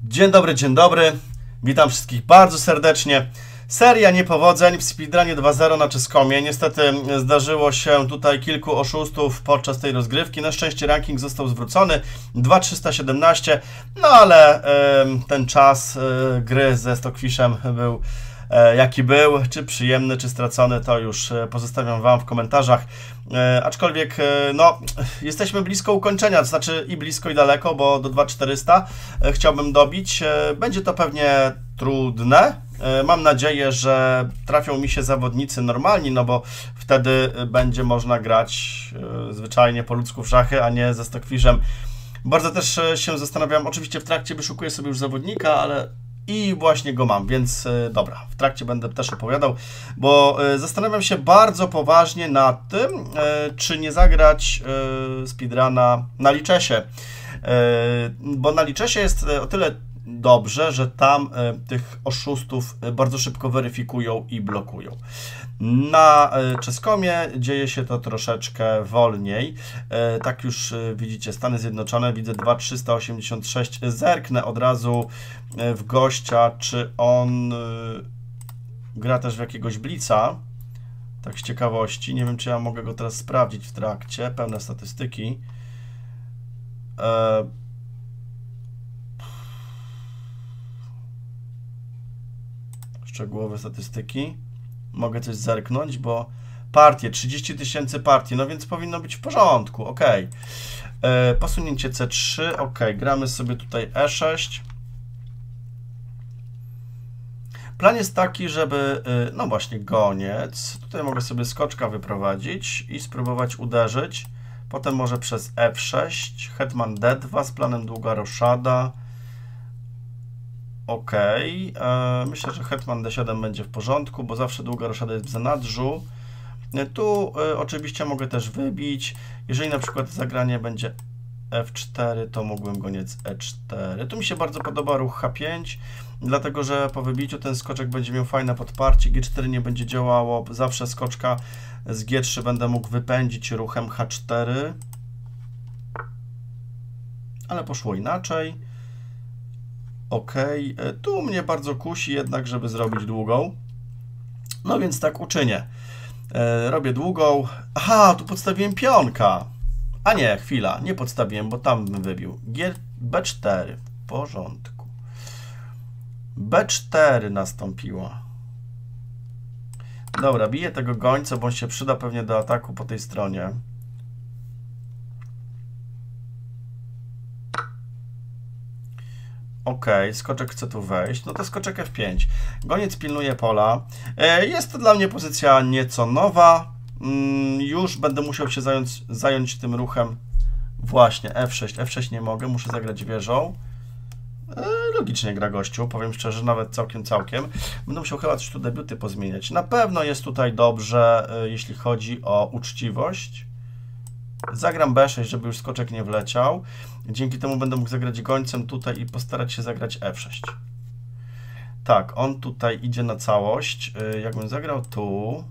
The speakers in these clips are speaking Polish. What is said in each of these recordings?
Dzień dobry. Witam wszystkich bardzo serdecznie. Seria niepowodzeń w speedrunie 2.0 na Czeskomie. Niestety zdarzyło się tutaj kilku oszustów podczas tej rozgrywki. Na szczęście ranking został zwrócony 2.317, no ale ten czas gry ze Stockfishem był jaki był, czy przyjemny, czy stracony, to już pozostawiam Wam w komentarzach. Aczkolwiek, no, jesteśmy blisko ukończenia, to znaczy i blisko, i daleko, bo do 2.400 chciałbym dobić. Będzie to pewnie trudne. Mam nadzieję, że trafią mi się zawodnicy normalni, no bo wtedy będzie można grać zwyczajnie po ludzku w szachy, a nie ze Stockfishem. Bardzo też się zastanawiam, oczywiście w trakcie wyszukuję sobie już zawodnika, ale i właśnie go mam, więc dobra, w trakcie będę też opowiadał, bo zastanawiam się bardzo poważnie nad tym, czy nie zagrać speedruna na Lichessie, bo na Lichessie jest o tyle dobrze, że tam tych oszustów bardzo szybko weryfikują i blokują. Na Czeskomie dzieje się to troszeczkę wolniej. Tak już widzicie, Stany Zjednoczone, widzę 2.386. Zerknę od razu w gościa, czy on gra też w jakiegoś blica. Tak z ciekawości. Nie wiem, czy ja mogę go teraz sprawdzić w trakcie. Pełne statystyki. Szczegółowe statystyki. Mogę coś zerknąć, bo partie, 30 000 partii, no więc powinno być w porządku, ok. Posunięcie C3, ok, gramy sobie tutaj E6. Plan jest taki, żeby, no właśnie, goniec. Tutaj mogę sobie skoczka wyprowadzić i spróbować uderzyć. Potem może przez F6, hetman D2 z planem długa roszada. Ok, myślę, że hetman D7 będzie w porządku, bo zawsze długa roszada jest w zanadrzu. Tu oczywiście mogę też wybić. Jeżeli na przykład zagranie będzie F4, to mógłbym goniec E4. Tu mi się bardzo podoba ruch H5, dlatego że po wybiciu ten skoczek będzie miał fajne podparcie. G4 nie będzie działało, zawsze skoczka z G3 będę mógł wypędzić ruchem H4. Ale poszło inaczej. Ok, tu mnie bardzo kusi jednak, żeby zrobić długą. No więc tak uczynię. Robię długą. Aha, tu podstawiłem pionka. A nie, chwila, nie podstawiłem, bo tam bym wybił. B4, w porządku. B4 nastąpiła. Dobra, biję tego gońca, bo on się przyda pewnie do ataku po tej stronie. Ok, skoczek chce tu wejść, no to skoczek F5. Goniec pilnuje pola. Jest to dla mnie pozycja nieco nowa. Już będę musiał się zająć tym ruchem. Właśnie, F6. F6 nie mogę, muszę zagrać wieżą. Logicznie gra gościu, powiem szczerze, nawet całkiem. Będę musiał chyba coś tu debiuty pozmieniać. Na pewno jest tutaj dobrze, jeśli chodzi o uczciwość. Zagram B6, żeby już skoczek nie wleciał. Dzięki temu będę mógł zagrać gońcem tutaj i postarać się zagrać F6. Tak, on tutaj idzie na całość. Jakbym zagrał tu...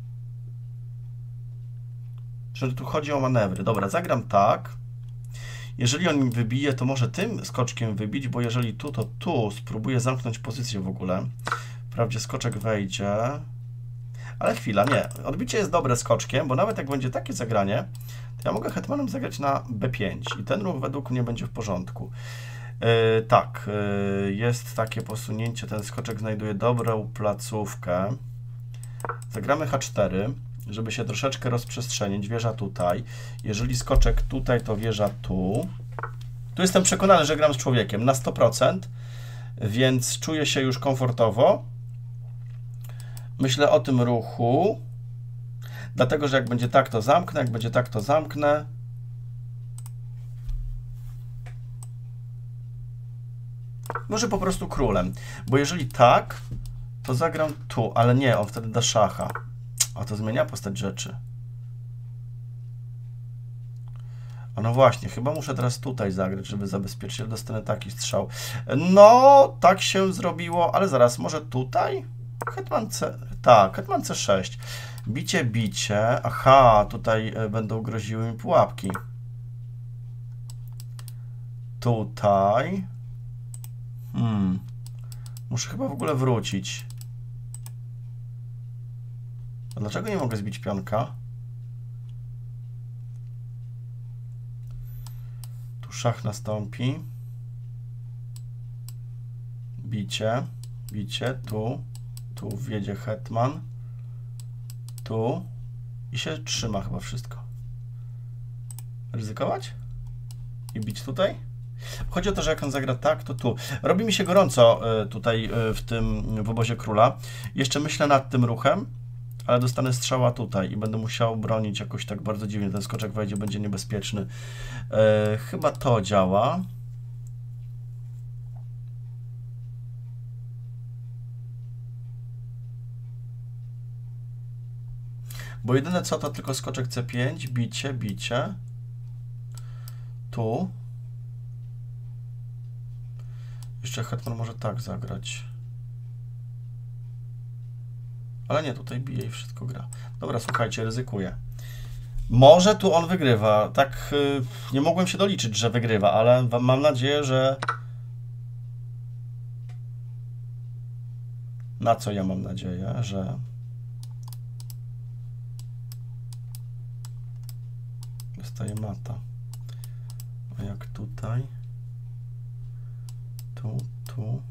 Czyli tu chodzi o manewry. Dobra, zagram tak. Jeżeli on mi wybije, to może tym skoczkiem wybić, bo jeżeli tu, to tu spróbuję zamknąć pozycję w ogóle. Wprawdzie skoczek wejdzie... Ale chwila, nie. Odbicie jest dobre skoczkiem, bo nawet jak będzie takie zagranie, to ja mogę hetmanem zagrać na B5 i ten ruch według mnie będzie w porządku. Tak, jest takie posunięcie, ten skoczek znajduje dobrą placówkę. Zagramy H4, żeby się troszeczkę rozprzestrzenić, wieża tutaj. Jeżeli skoczek tutaj, to wieża tu. Tu jestem przekonany, że gram z człowiekiem na 100%, więc czuję się już komfortowo. Myślę o tym ruchu, dlatego, że jak będzie tak, to zamknę, jak będzie tak, to zamknę. Może po prostu królem, bo jeżeli tak, to zagram tu, ale nie, on wtedy da szacha. A to zmienia postać rzeczy. A no właśnie, chyba muszę teraz tutaj zagrać, żeby zabezpieczyć, ale dostanę taki strzał. No, tak się zrobiło, ale zaraz, może tutaj? Hetman C... Tak, hetman C6. Bicie. Aha, tutaj będą groziły mi pułapki. Tutaj. Muszę chyba w ogóle wrócić. A dlaczego nie mogę zbić pionka? Tu szach nastąpi. Bicie. Bicie. Tu wjedzie hetman. Tu. I się trzyma chyba wszystko. Ryzykować? I bić tutaj? Chodzi o to, że jak on zagra tak, to tu. Robi mi się gorąco tutaj w obozie króla. Jeszcze myślę nad tym ruchem, ale dostanę strzała tutaj i będę musiał bronić jakoś tak bardzo dziwnie. Ten skoczek wejdzie, będzie niebezpieczny. Chyba to działa. Bo jedyne co to tylko skoczek C5, bicie, bicie. Tu. Jeszcze hetman może tak zagrać. Ale nie, tutaj bije i wszystko gra. Dobra, słuchajcie, ryzykuję. Może tu on wygrywa. Tak, nie mogłem się doliczyć, że wygrywa, ale mam nadzieję, że... Na co ja mam nadzieję? Że... Dostaje mata. A jak tutaj? Tu.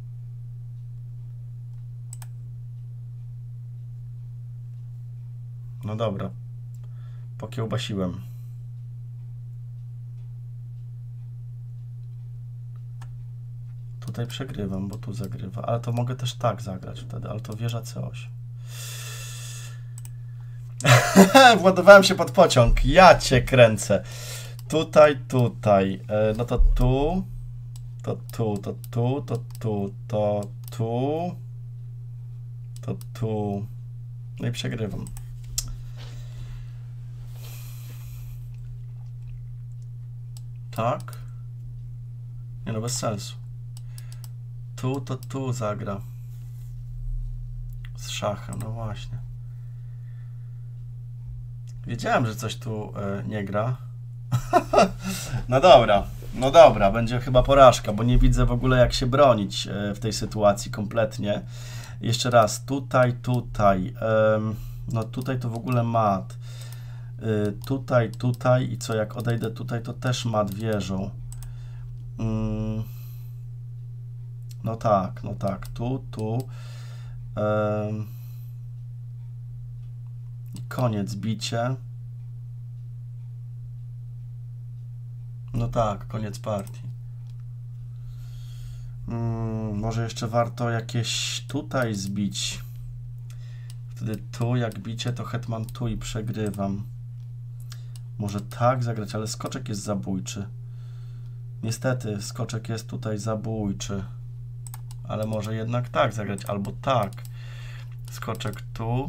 No dobra. Pokiełbasiłem. Tutaj przegrywam, bo tu zagrywa. Ale to mogę też tak zagrać wtedy, ale to wieża C8. Władowałem się pod pociąg. Ja cię kręcę. Tutaj. No to tu. To tu. No i przegrywam. Tak? Nie no, bez sensu. Tu zagra. Z szachem, no właśnie. Wiedziałem, że coś tu nie gra. No dobra, będzie chyba porażka, bo nie widzę w ogóle jak się bronić w tej sytuacji kompletnie. Jeszcze raz, tutaj. No tutaj to w ogóle mat. Tutaj i co, jak odejdę tutaj, to też mat wieżą. No tak, tu. Koniec, bicie. No tak, koniec partii. Może jeszcze warto jakieś tutaj zbić. Wtedy tu, jak bicie, to hetman tu i przegrywam. Może tak zagrać, ale skoczek jest zabójczy. Niestety, skoczek jest tutaj zabójczy. Ale może jednak tak zagrać, albo tak. Skoczek tu.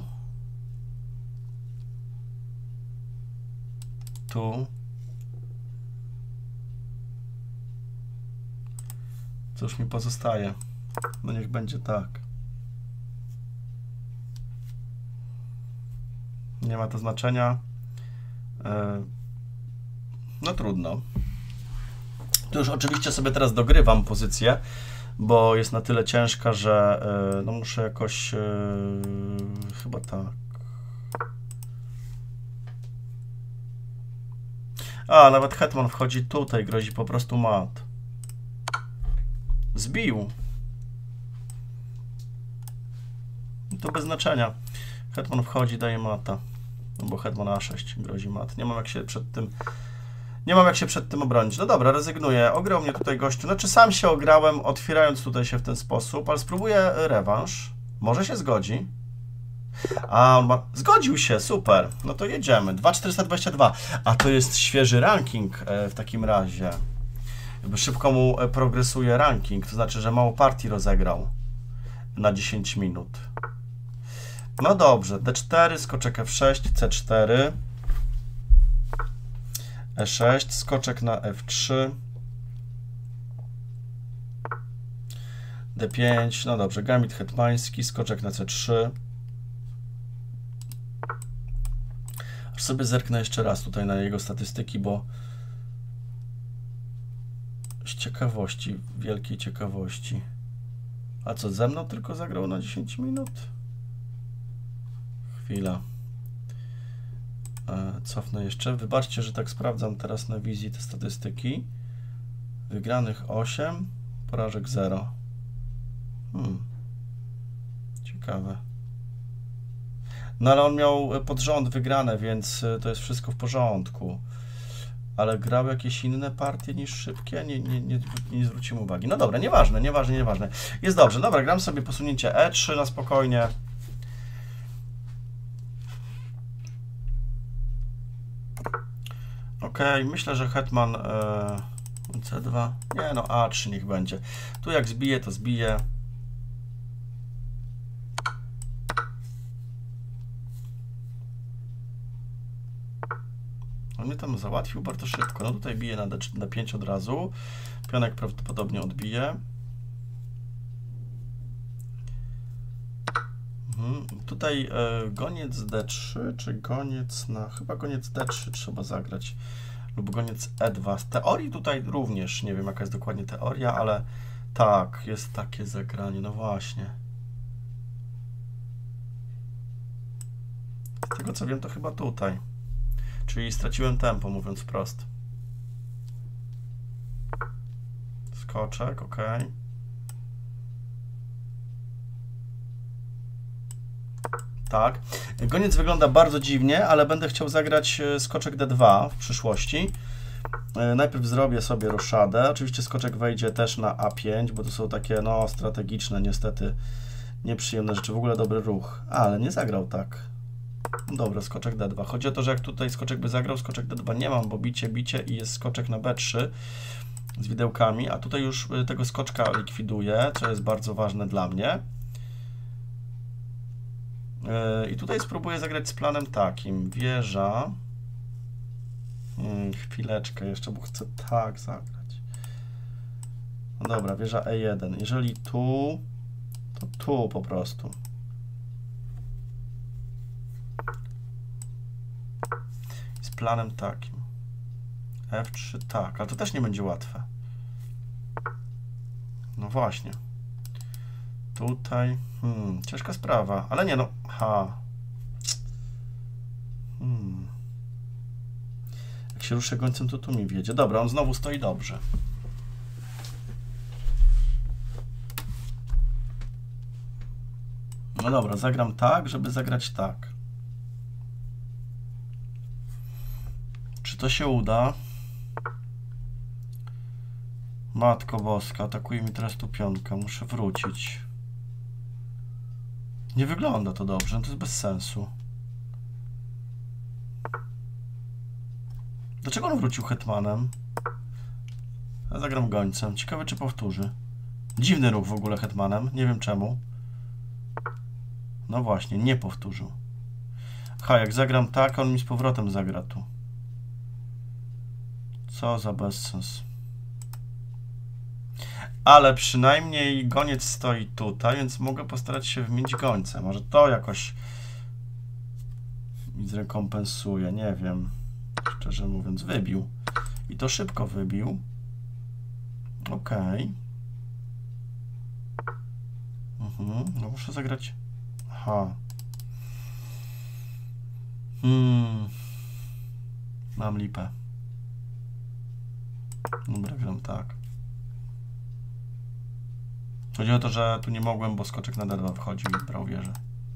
Tu. Cóż mi pozostaje? No niech będzie tak. Nie ma to znaczenia. No trudno. Tu już oczywiście sobie teraz dogrywam pozycję, bo jest na tyle ciężka, że no muszę jakoś chyba tak. A, nawet hetman wchodzi tutaj, grozi po prostu mat. Zbił. To bez znaczenia. Hetman wchodzi, daje mata. No bo hetman A6 grozi mat. Nie mam jak się przed tym obronić. No dobra, rezygnuję. Ograł mnie tutaj gościu. Znaczy sam się ograłem, otwierając tutaj się w ten sposób, ale spróbuję rewanż. Może się zgodzi. A, on zgodził się, super. No to jedziemy. 2422. A to jest świeży ranking w takim razie. Jakby szybko mu progresuje ranking, to znaczy, że mało partii rozegrał na 10 minut. No dobrze, D4, skoczek F6, C4, E6, skoczek na F3, D5, no dobrze, gambit hetmański, skoczek na C3. Aż sobie zerknę jeszcze raz tutaj na jego statystyki, bo ciekawości, wielkiej ciekawości. A co, ze mną tylko zagrał na 10 minut? Chwila. Cofnę jeszcze. Wybaczcie, że tak sprawdzam teraz na wizji te statystyki. Wygranych 8, porażek 0. Ciekawe. No ale on miał pod rząd wygrane, więc to jest wszystko w porządku. Ale grał jakieś inne partie niż szybkie? Nie zwróciłem uwagi. No dobra, nieważne. Jest dobrze. Dobra, gram sobie posunięcie E3 na spokojnie. Ok, myślę, że hetman C2. Nie no, A3 niech będzie. Tu jak zbije, to zbije. On mnie tam załatwił bardzo szybko. No tutaj bije na D5 od razu. Pionek prawdopodobnie odbije. Tutaj goniec D3, czy goniec na... Chyba goniec D3 trzeba zagrać. Lub goniec E2. Z teorii tutaj również, nie wiem jaka jest dokładnie teoria, ale tak, jest takie zagranie. No właśnie. Z tego co wiem, to chyba tutaj. Czyli straciłem tempo, mówiąc wprost. Skoczek, ok. Tak. Goniec wygląda bardzo dziwnie, ale będę chciał zagrać skoczek D2 w przyszłości. Najpierw zrobię sobie roszadę. Oczywiście skoczek wejdzie też na A5, bo to są takie, no, strategiczne, niestety nieprzyjemne rzeczy. W ogóle dobry ruch. Ale nie zagrał tak. Dobra, skoczek D2. Chodzi o to, że jak tutaj skoczek by zagrał, skoczek D2 nie mam, bo bicie i jest skoczek na B3 z widełkami, a tutaj już tego skoczka likwiduję, co jest bardzo ważne dla mnie. I tutaj spróbuję zagrać z planem takim. Wieża. Chwileczkę jeszcze, bo chcę tak zagrać. No dobra, wieża E1. Jeżeli tu, to tu po prostu. Z planem takim. F3, tak, ale to też nie będzie łatwe. No właśnie. Tutaj, ciężka sprawa, ale nie no, Jak się ruszę gońcem, to tu mi wiedzie. Dobra, on znowu stoi dobrze. No dobra, zagram tak, żeby zagrać tak. Czy to się uda? Matko Boska, atakuje mi teraz tu pionka. Muszę wrócić. Nie wygląda to dobrze, to jest bez sensu. Dlaczego on wrócił hetmanem? Ja zagram gońcem. Ciekawe, czy powtórzy. Dziwny ruch w ogóle hetmanem. Nie wiem czemu. No właśnie, nie powtórzył. Jak zagram tak, on mi z powrotem zagra tu. Co za bezsens. Ale przynajmniej goniec stoi tutaj, więc mogę postarać się wmienić gońcem. Może to jakoś mi zrekompensuje, nie wiem. Szczerze mówiąc, wybił. I to szybko wybił. Ok. No muszę zagrać. Mam lipę. Dobra, gram tak. Chodzi o to, że tu nie mogłem, bo skoczek na D2 wchodził i brał wieżę.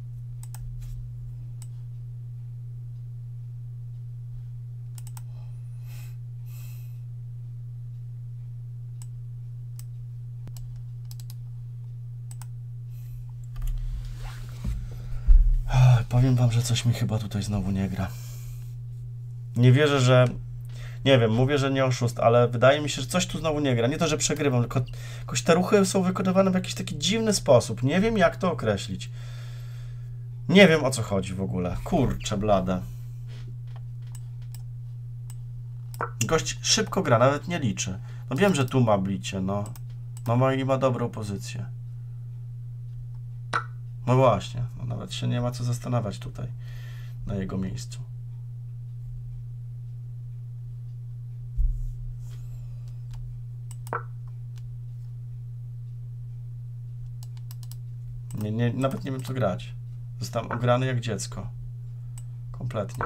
Powiem wam, że coś mi chyba tutaj znowu nie gra. Nie wierzę, że... Nie wiem, mówię, że nie oszust, ale wydaje mi się, że coś tu znowu nie gra. Nie to, że przegrywam, tylko jakoś te ruchy są wykonywane w jakiś taki dziwny sposób. Nie wiem, jak to określić. Nie wiem, o co chodzi w ogóle. Kurczę blade. Gość szybko gra, nawet nie liczy. No wiem, że tu ma blicie, no. No i ma dobrą pozycję. No właśnie, no nawet się nie ma co zastanawiać tutaj na jego miejscu. Nawet nie wiem, co grać. Zostałem ograny jak dziecko. Kompletnie.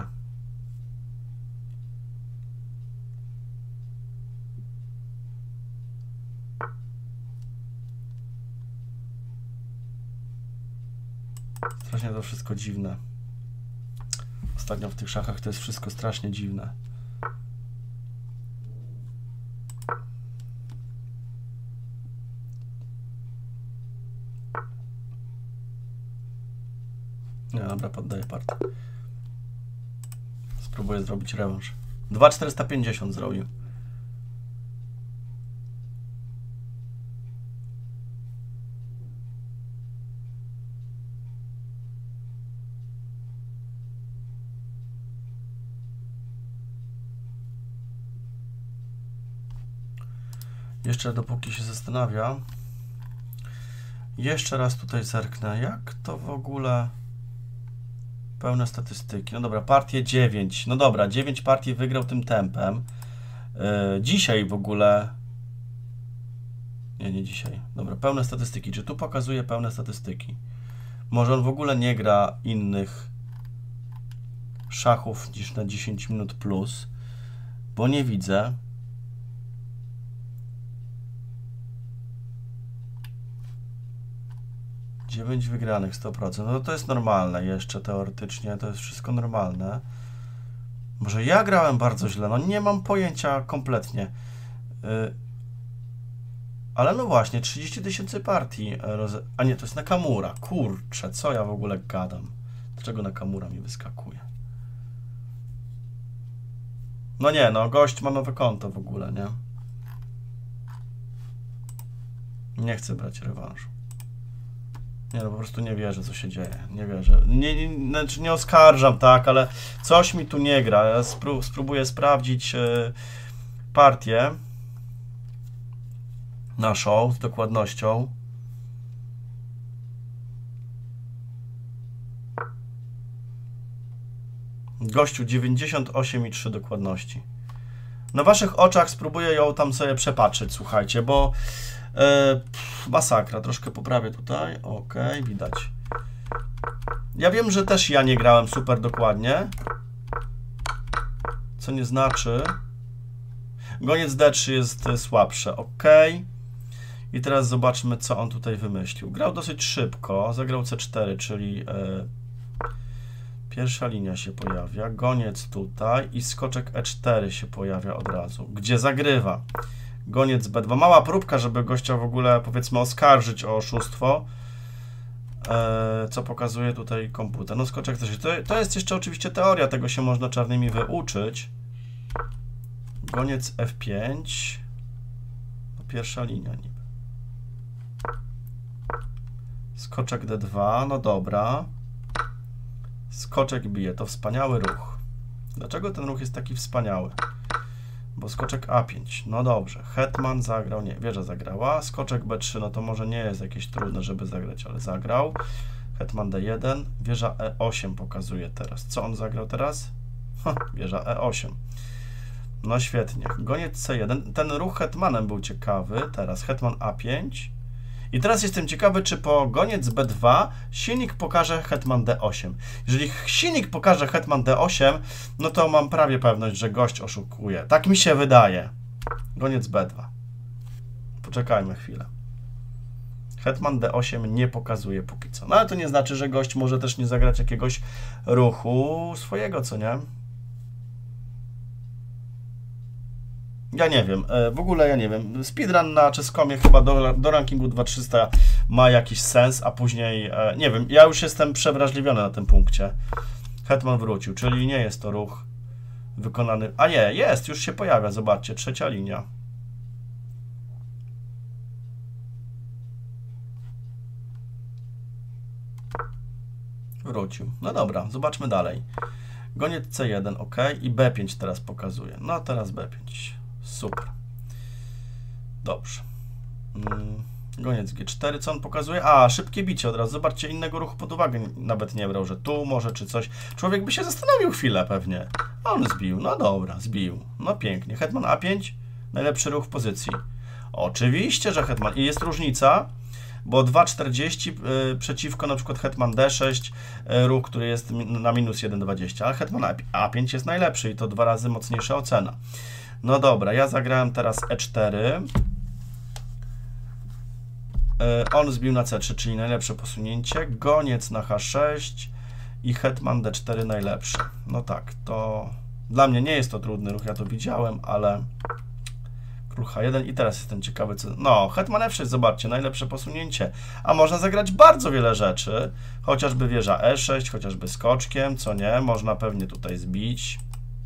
Strasznie to wszystko dziwne. Ostatnio w tych szachach to jest wszystko strasznie dziwne. Nie, dobra, poddaję partię. Spróbuję zrobić rewanż. 2,450 zrobił. Jeszcze dopóki się zastanawia, jeszcze raz tutaj zerknę, jak to w ogóle pełne statystyki. No dobra, partię 9. No dobra, 9 partii wygrał tym tempem. Dzisiaj w ogóle... Nie dzisiaj. Dobra, pełne statystyki. Czy tu pokazuje pełne statystyki? Może on w ogóle nie gra innych szachów niż na 10 minut plus, bo nie widzę. Dziewięć wygranych, 100%. No to jest normalne jeszcze teoretycznie, to jest wszystko normalne. Może ja grałem bardzo źle, no nie mam pojęcia kompletnie. Ale no właśnie, 30 000 partii. A nie, to jest Nakamura. Kurczę, co ja w ogóle gadam? Dlaczego Nakamura mi wyskakuje? No nie, no gość ma nowe konto w ogóle, nie? Nie chcę brać rewanżu. Nie, no po prostu nie wierzę, co się dzieje. Nie wierzę. Znaczy nie oskarżam, tak, ale coś mi tu nie gra. Ja spróbuję sprawdzić partię naszą z dokładnością. Gościu 98,3 dokładności. Na waszych oczach spróbuję ją tam sobie przepatrzeć, słuchajcie, bo masakra, troszkę poprawię tutaj. Ok, widać. Ja wiem, że też ja nie grałem super dokładnie, co nie znaczy. Goniec D3 jest słabsze. Ok. I teraz zobaczmy, co on tutaj wymyślił. Grał dosyć szybko, zagrał C4, czyli pierwsza linia się pojawia, goniec tutaj i skoczek E4 się pojawia od razu, gdzie zagrywa. Goniec B2. Mała próbka, żeby gościa w ogóle, powiedzmy, oskarżyć o oszustwo, co pokazuje tutaj komputer. No skoczek też. To jest jeszcze oczywiście teoria, tego się można czarnymi wyuczyć. Goniec F5. No, pierwsza linia niby. Skoczek D2, no dobra. Skoczek bije, to wspaniały ruch. Dlaczego ten ruch jest taki wspaniały? Bo skoczek A5, no dobrze. Hetman zagrał, nie, wieża zagrała. Skoczek B3, no to może nie jest jakieś trudne, żeby zagrać, ale zagrał. Hetman D1, wieża E8 pokazuje teraz. Co on zagrał teraz? Wieża E8. No świetnie. Goniec C1. Ten ruch hetmanem był ciekawy. Teraz hetman A5. I teraz jestem ciekawy, czy po goniec B2 silnik pokaże hetman D8. Jeżeli silnik pokaże hetman D8, no to mam prawie pewność, że gość oszukuje. Tak mi się wydaje. Goniec B2. Poczekajmy chwilę. Hetman D8 nie pokazuje póki co. No ale to nie znaczy, że gość może też nie zagrać jakiegoś ruchu swojego, co nie? Ja nie wiem, w ogóle ja nie wiem. Speedrun na Chess.comie chyba do rankingu 2300 ma jakiś sens, a później, nie wiem, ja już jestem przewrażliwiony na tym punkcie. Hetman wrócił, czyli nie jest to ruch wykonany. A nie, jest, już się pojawia, zobaczcie, trzecia linia. Wrócił. No dobra, zobaczmy dalej. Goniec C1, ok, i B5 teraz pokazuje. No teraz B5. Super. Dobrze. Goniec G4, co on pokazuje? A, szybkie bicie od razu. Zobaczcie, innego ruchu pod uwagę nawet nie brał, że tu może, czy coś. Człowiek by się zastanowił chwilę pewnie. A on zbił. No dobra, zbił. No pięknie. Hetman A5, najlepszy ruch w pozycji. Oczywiście, że hetman. I jest różnica, bo 2,40 przeciwko na przykład hetman D6, ruch, który jest na minus 1,20, ale hetman A5 jest najlepszy i to 2 razy mocniejsza ocena. No dobra, ja zagrałem teraz E4. On zbił na C3, czyli najlepsze posunięcie. Goniec na H6 i hetman D4 najlepszy. No tak, to dla mnie nie jest to trudny ruch, ja to widziałem, ale król H1 i teraz jestem ciekawy, co... No, hetman F6, zobaczcie, najlepsze posunięcie. A można zagrać bardzo wiele rzeczy, chociażby wieża E6, chociażby skoczkiem, co nie, można pewnie tutaj zbić.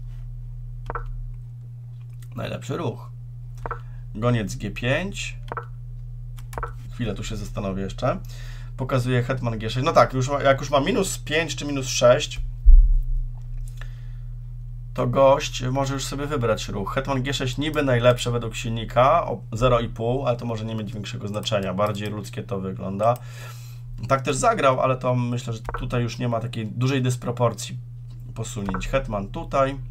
Najlepszy ruch. Goniec G5. Chwilę tu się zastanowię jeszcze. Pokazuje hetman G6. No tak, jak już ma minus 5 czy minus 6, to gość może już sobie wybrać ruch. Hetman G6 niby najlepsze według silnika, o 0,5, ale to może nie mieć większego znaczenia. Bardziej ludzkie to wygląda. Tak też zagrał, ale to myślę, że tutaj już nie ma takiej dużej dysproporcji posunięć. Hetman tutaj.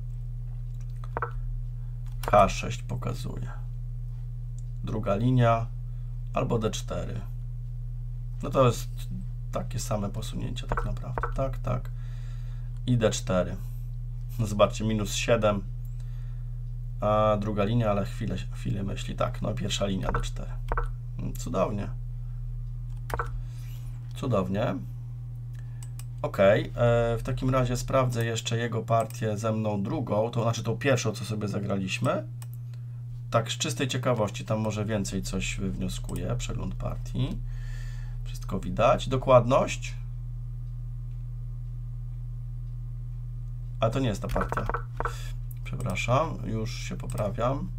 H6 pokazuje. Druga linia. Albo D4. No to jest takie same posunięcie tak naprawdę. Tak, tak. I D4. No zobaczcie, minus 7. A druga linia, ale chwilę myśli. Tak, no pierwsza linia D4. Cudownie. Cudownie. Ok. W takim razie sprawdzę jeszcze jego partię ze mną drugą. To znaczy tą pierwszą, co sobie zagraliśmy. Tak, z czystej ciekawości, tam może więcej coś wywnioskuję. Przegląd partii. Wszystko widać. Dokładność. A to nie jest ta partia. Przepraszam, już się poprawiam.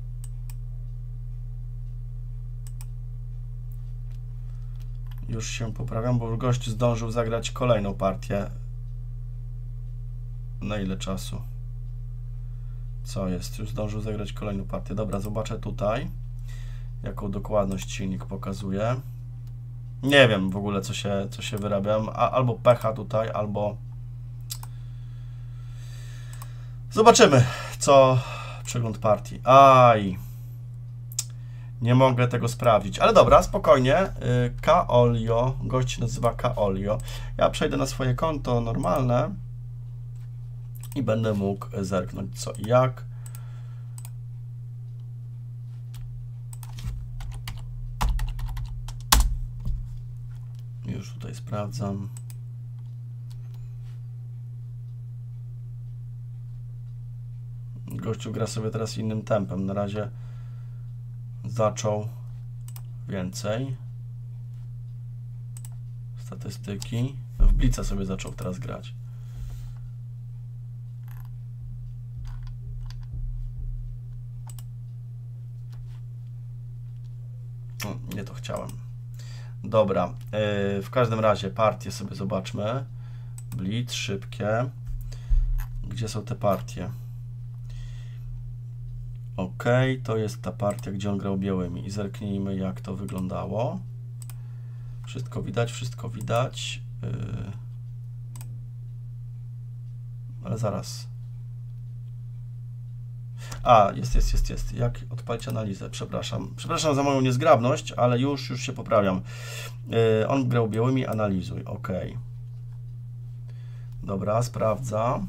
Już się poprawiam, bo gość zdążył zagrać kolejną partię. Na ile czasu? Co jest? Już zdążył zagrać kolejną partię. Dobra, zobaczę tutaj, jaką dokładność silnik pokazuje. Nie wiem w ogóle, co się wyrabiam. Albo pecha tutaj, albo... Zobaczymy, co... Przegląd partii. Aj! Nie mogę tego sprawdzić. Ale dobra, spokojnie. Kaolio. Gość się nazywa Kaolio. Ja przejdę na swoje konto normalne i będę mógł zerknąć co i jak. Już tutaj sprawdzam. Gościu gra sobie teraz innym tempem. Na razie zaczął więcej. Statystyki. W blica sobie zaczął teraz grać. Nie to chciałem. Dobra, w każdym razie partie sobie zobaczmy. Blitz, szybkie. Gdzie są te partie? Ok, to jest ta partia, gdzie on grał białymi. I zerknijmy, jak to wyglądało. Wszystko widać, wszystko widać. Ale zaraz. A, jest. Jak odpalić analizę? Przepraszam. Przepraszam za moją niezgrabność, ale już się poprawiam. On grał białymi, analizuj. Ok. Dobra, sprawdza.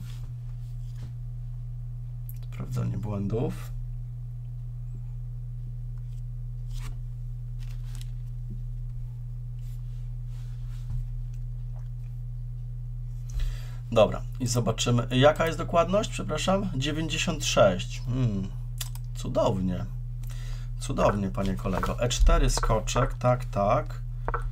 Sprawdzanie błędów. Dobra, i zobaczymy. Jaka jest dokładność? Przepraszam. 96. Cudownie. Cudownie, panie kolego. E4 skoczek, tak.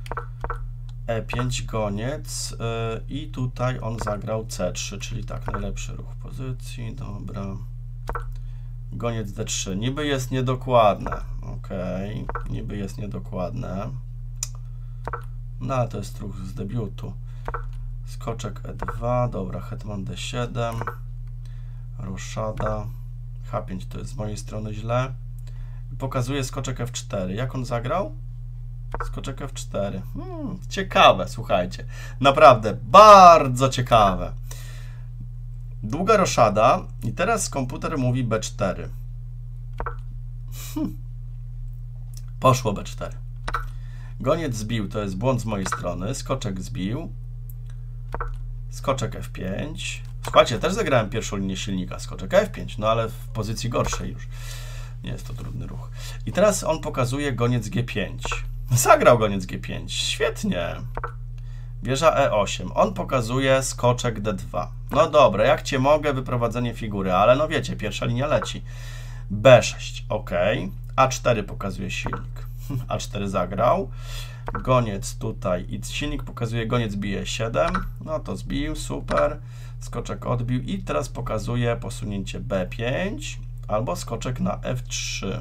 E5 goniec i tutaj on zagrał C3, czyli tak, najlepszy ruch pozycji. Dobra. Goniec D3. Niby jest niedokładne. Ok, niby jest niedokładne. No, ale to jest ruch z debiutu. Skoczek E2, dobra, hetman D7, roszada, H5 to jest z mojej strony źle. I pokazuje skoczek F4. Jak on zagrał? Skoczek F4. Ciekawe, słuchajcie. Naprawdę, bardzo ciekawe. Długa roszada i teraz komputer mówi B4. Poszło B4. Goniec zbił, to jest błąd z mojej strony. Skoczek zbił. Skoczek F5. Słuchajcie, też zagrałem pierwszą linię silnika. Skoczek F5, no ale w pozycji gorszej już. Nie jest to trudny ruch. I teraz on pokazuje goniec G5. Zagrał goniec G5. Świetnie. Wieża E8. On pokazuje skoczek D2. No dobra, jak cię mogę, wyprowadzenie figury, ale no wiecie, pierwsza linia leci. B6, ok. A4 pokazuje silnik. A4 zagrał. Goniec tutaj i silnik pokazuje goniec bije 7. No to zbił, super. Skoczek odbił i teraz pokazuje posunięcie B5 albo skoczek na F3.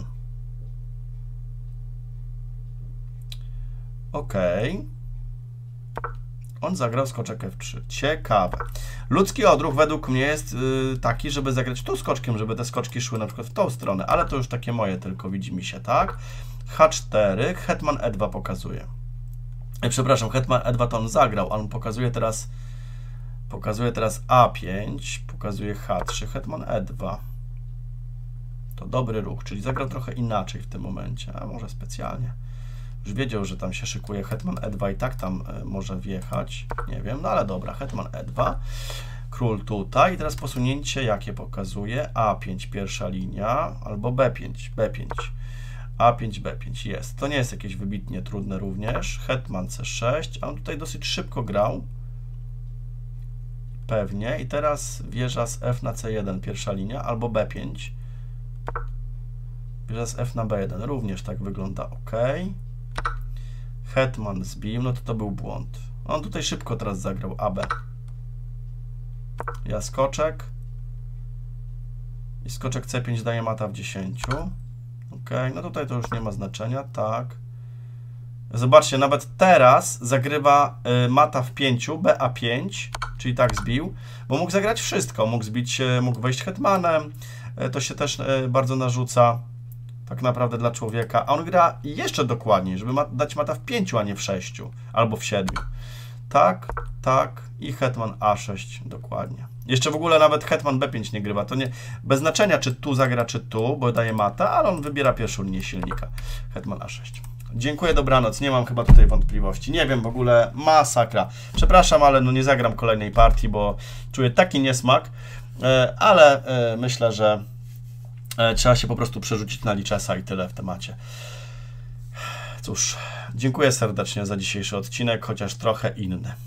Ok. On zagrał skoczek F3. Ciekawe. Ludzki odruch według mnie jest taki, żeby zagrać tu skoczkiem, żeby te skoczki szły na przykład w tą stronę, ale to już takie moje tylko, widzi mi się, tak? H4, hetman E2 pokazuje. Przepraszam, hetman E2 to on zagrał, ale on pokazuje teraz A5, pokazuje H3, hetman E2. To dobry ruch, czyli zagrał trochę inaczej w tym momencie, a może specjalnie. Już wiedział, że tam się szykuje hetman E2 i tak tam może wjechać, nie wiem, no ale dobra, hetman E2, król tutaj i teraz posunięcie jakie pokazuje? A5 pierwsza linia albo B5, A5, B5 jest. To nie jest jakieś wybitnie trudne również. Hetman C6, a on tutaj dosyć szybko grał. Pewnie. I teraz wieża z F na C1 pierwsza linia albo B5. Wieża z F na B1 również tak wygląda, ok. Hetman zbił, no to był błąd. On tutaj szybko teraz zagrał AB. Ja skoczek. I skoczek C5 daje mata w 10. Ok, no tutaj to już nie ma znaczenia, tak. Zobaczcie, nawet teraz zagrywa mata w 5, BA5, czyli tak zbił, bo mógł zagrać wszystko. Mógł zbić, mógł wejść hetmanem, to się też bardzo narzuca. Tak naprawdę dla człowieka. A on gra jeszcze dokładniej, żeby dać mata w 5, a nie w 6 albo w 7. Tak, tak i hetman A6 dokładnie. Jeszcze w ogóle nawet hetman B5 nie grywa. To nie bez znaczenia, czy tu zagra, czy tu, bo daje mata, ale on wybiera pierwszą linię silnika. Hetman A6. Dziękuję, dobranoc. Nie mam chyba tutaj wątpliwości. Nie wiem, w ogóle masakra. Przepraszam, ale no nie zagram kolejnej partii, bo czuję taki niesmak, ale myślę, że trzeba się po prostu przerzucić na liczesa i tyle w temacie. Cóż, dziękuję serdecznie za dzisiejszy odcinek, chociaż trochę inny.